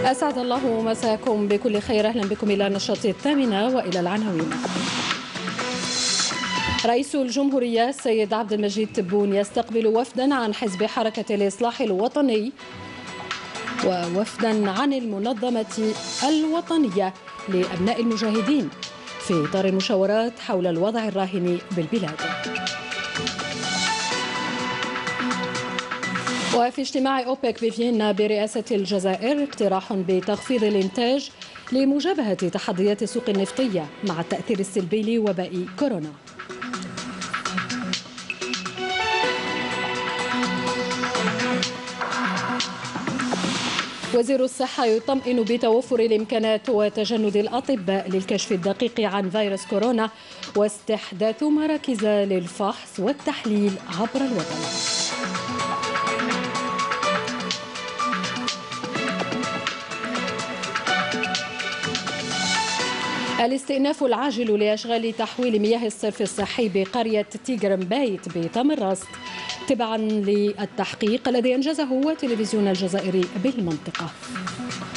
أسعد الله مساكم بكل خير. أهلا بكم إلى نشرة الثامنة وإلى العناوين. رئيس الجمهورية السيد عبد المجيد تبون يستقبل وفدا عن حزب حركة الإصلاح الوطني ووفدا عن المنظمة الوطنية لأبناء المجاهدين في إطار المشاورات حول الوضع الراهن بالبلاد. وفي اجتماع أوبك بفيينا برئاسة الجزائر اقتراح بتخفيض الإنتاج لمجابهة تحديات السوق النفطية مع التأثير السلبي لوباء كورونا. وزير الصحة يطمئن بتوفر الإمكانات وتجند الأطباء للكشف الدقيق عن فيروس كورونا واستحداث مراكز للفحص والتحليل عبر الوطن. الاستئناف العاجل لأشغال تحويل مياه الصرف الصحي بقرية تيغرمبايت بتمرست تبعا للتحقيق الذي أنجزه تلفزيون الجزائر بالمنطقة.